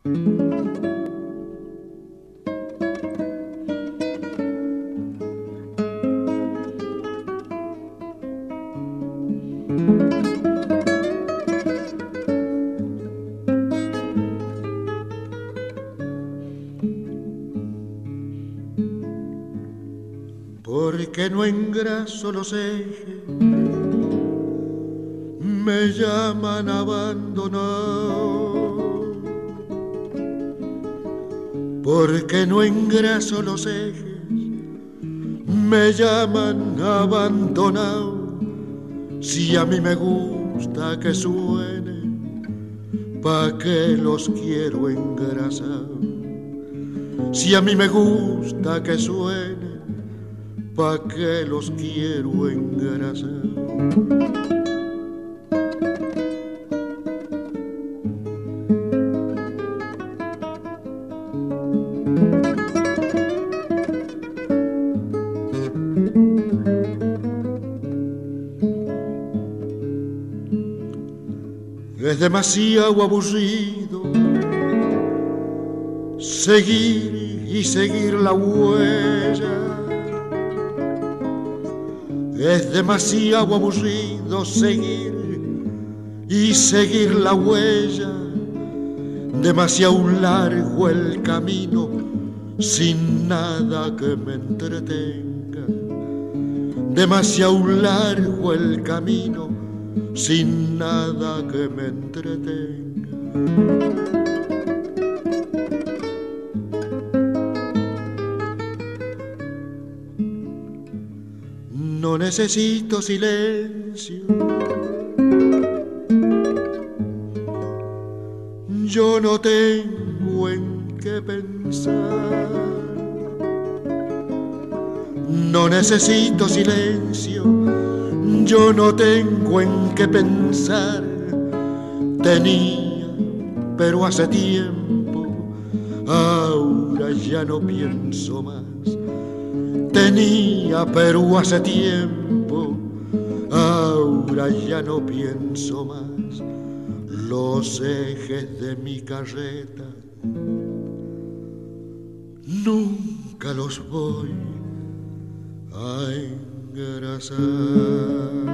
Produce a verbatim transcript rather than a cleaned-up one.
Porque no engraso los ejes, me llaman abandonado. Porque no engraso los ejes, me llaman abandonado. Si a mí me gusta que suene, ¿pa' qué los quiero engrasar? Si a mí me gusta que suene, ¿pa' qué los quiero engrasar? Es demasiado aburrido seguir y seguir la huella. Es demasiado aburrido seguir y seguir la huella. Demasiado largo el camino sin nada que me entretenga. Demasiado largo el camino sin nada que me entretenga. No necesito silencio, yo no tengo en qué pensar. No necesito silencio, yo no tengo en qué pensar. Tenía, pero hace tiempo, ahora ya no pienso más. Tenía, pero hace tiempo, ahora ya no pienso más. Los ejes de mi carreta nunca los voy a engrasar.